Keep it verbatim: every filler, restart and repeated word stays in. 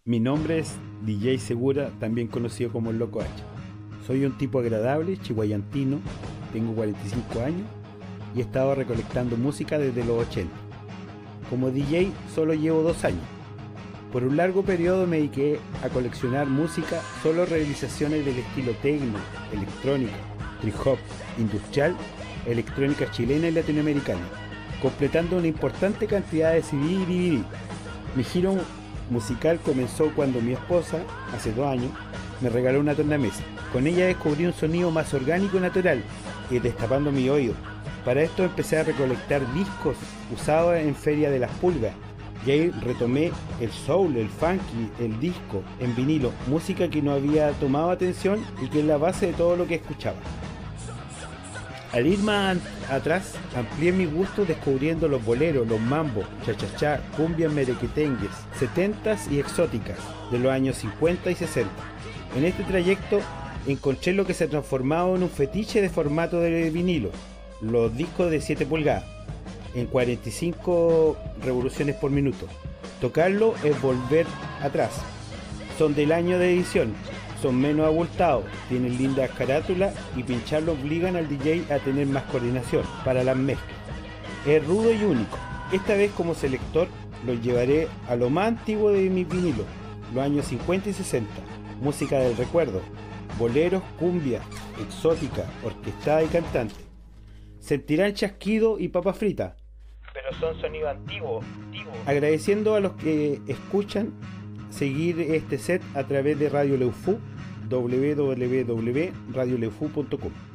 Mi nombre es D J Segura, también conocido como el Loco H. Soy un tipo agradable, chihuayantino, tengo cuarenta y cinco años y he estado recolectando música desde los ochenta. Como D J solo llevo dos años. Por un largo periodo me dediqué a coleccionar música, solo realizaciones del estilo techno, electrónica, trip hop, industrial, electrónica chilena y latinoamericana, completando una importante cantidad de C D y D V D. Mi giro musical comenzó cuando mi esposa, hace dos años, me regaló una tornamesa. Con ella descubrí un sonido más orgánico y natural, y destapando mi oído. Para esto empecé a recolectar discos usados en Feria de las Pulgas, y ahí retomé el soul, el funky, el disco, en vinilo, música que no había tomado atención y que es la base de todo lo que escuchaba. Al ir más atrás, amplié mi gusto descubriendo los boleros, los mambos, cha-cha-cha, cumbias merequetengues, setentas y exóticas de los años cincuenta y sesenta. En este trayecto encontré lo que se ha transformado en un fetiche de formato de vinilo, los discos de siete pulgadas, en cuarenta y cinco revoluciones por minuto. Tocarlo es volver atrás. Son del año de edición, son menos abultados, tienen lindas carátulas y pincharlo obligan al D J a tener más coordinación para las mezclas. Es rudo y único. Esta vez como selector los llevaré a lo más antiguo de mis vinilos, los años cincuenta y sesenta, música del recuerdo, boleros, cumbia, exótica, orquestada y cantante. Sentirán chasquido y papa frita, pero son sonidos antiguos, antiguos. Agradeciendo a los que escuchan seguir este set a través de Radio Leufu, w w w punto radio leufu punto com.